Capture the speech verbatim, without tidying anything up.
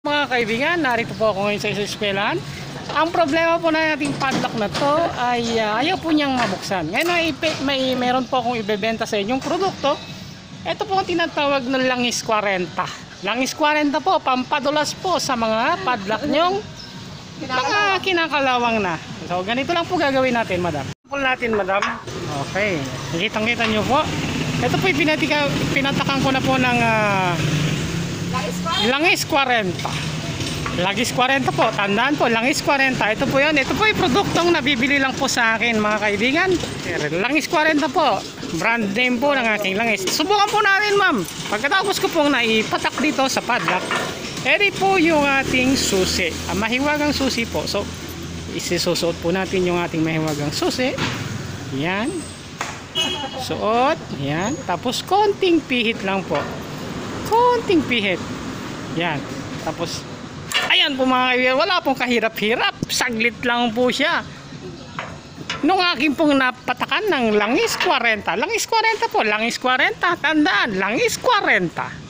mga kaibigan, narito po ako ngayon sa isang eskwelahan. Ang problema po na ating padlock na to ay uh, ayaw po niyang mabuksan. Ngayon may, may meron po akong ibebenta sa inyong produkto. Ito po ang tinatawag na langis forty. Langis forty po, pampadulas po sa mga padlock nyong mga kinakalawang na. So ganito lang po gagawin natin, madam. Sample natin, madam. Okay, nakitang-kita nyo po. Ito po pinatika, pinatakan ko na po ng uh, langis forty. Langis forty po, tandaan po, langis forty. Ito po yun, ito po yung produktong nabibili lang po sa akin, mga kaibigan. Langis forty po, brand name po ng aking langis. Subukan po natin, ma'am. Pagkatapos ko pong naipatak dito sa padlock, eri po yung ating susi, ang mahiwagang susi po. So isusuot po natin yung ating mahiwagang susi. Yan, suot, yan. Tapos konting pihit lang po, konting pihit. Yan, tapos ayan po mga kaibigan, wala pong kahirap-hirap, saglit lang po siya. Nung aking pong napatakan ng langis forty, langis forty po, langis forty, tandaan, langis forty.